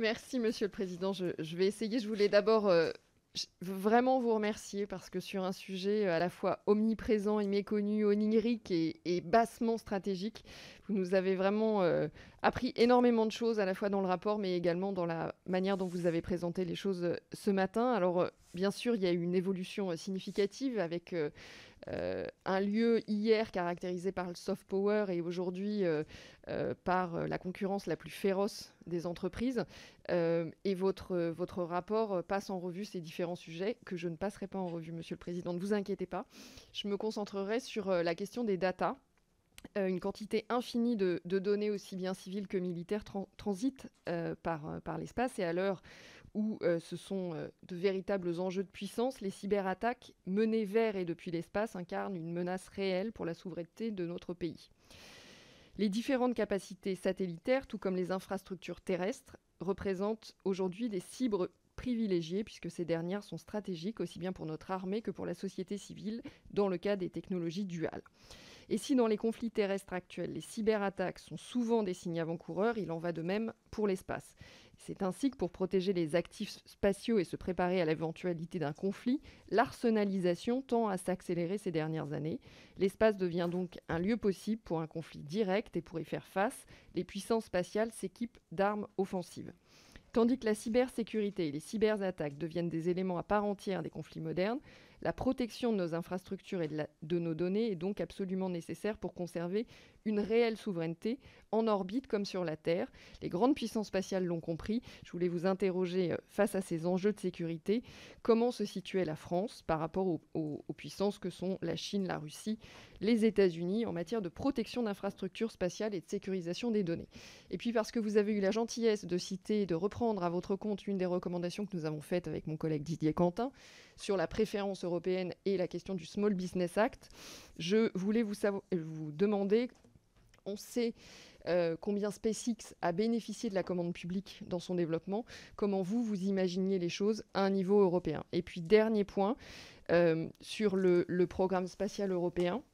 Merci, Monsieur le Président. Je vais essayer. Je voulais d'abord vraiment vous remercier parce que sur un sujet à la fois omniprésent et méconnu, onirique et bassement stratégique, vous nous avez vraiment appris énormément de choses à la fois dans le rapport mais également dans la manière dont vous avez présenté les choses ce matin. Alors, bien sûr, il y a eu une évolution significative avec un lieu hier caractérisé par le soft power et aujourd'hui par la concurrence la plus féroce des entreprises. Et votre rapport passe en revue ces différents sujets que je ne passerai pas en revue, Monsieur le Président. Ne vous inquiétez pas. Je me concentrerai sur la question des data. Une quantité infinie de données aussi bien civiles que militaires transitent par l'espace et à l'heure où ce sont de véritables enjeux de puissance, les cyberattaques menées vers et depuis l'espace incarnent une menace réelle pour la souveraineté de notre pays. Les différentes capacités satellitaires, tout comme les infrastructures terrestres, représentent aujourd'hui des cibles privilégiées puisque ces dernières sont stratégiques aussi bien pour notre armée que pour la société civile dans le cas des technologies duales. Et si dans les conflits terrestres actuels, les cyberattaques sont souvent des signes avant-coureurs, il en va de même pour l'espace. C'est ainsi que pour protéger les actifs spatiaux et se préparer à l'éventualité d'un conflit, l'arsenalisation tend à s'accélérer ces dernières années. L'espace devient donc un lieu possible pour un conflit direct et pour y faire face, les puissances spatiales s'équipent d'armes offensives. Tandis que la cybersécurité et les cyberattaques deviennent des éléments à part entière des conflits modernes, la protection de nos infrastructures et de nos données est donc absolument nécessaire pour conserver une réelle souveraineté en orbite comme sur la Terre. Les grandes puissances spatiales l'ont compris. Je voulais vous interroger face à ces enjeux de sécurité. Comment se situait la France par rapport aux puissances que sont la Chine, la Russie, les États-Unis en matière de protection d'infrastructures spatiales et de sécurisation des données? Et puis parce que vous avez eu la gentillesse de citer et de reprendre à votre compte une des recommandations que nous avons faites avec mon collègue Didier Quentin sur la préférence européenne et la question du Small Business Act, je voulais vous demander, on sait combien SpaceX a bénéficié de la commande publique dans son développement, comment vous imaginiez les choses à un niveau européen. Et puis dernier point, sur le programme spatial européen,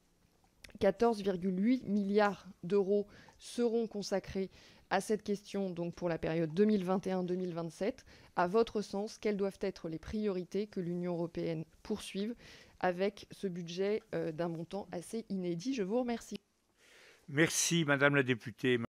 14,8 milliards d'euros seront consacrés à cette question donc pour la période 2021-2027. À votre sens, quelles doivent être les priorités que l'Union européenne poursuive avec ce budget d'un montant assez inédit? Je vous remercie. Merci, Madame la députée.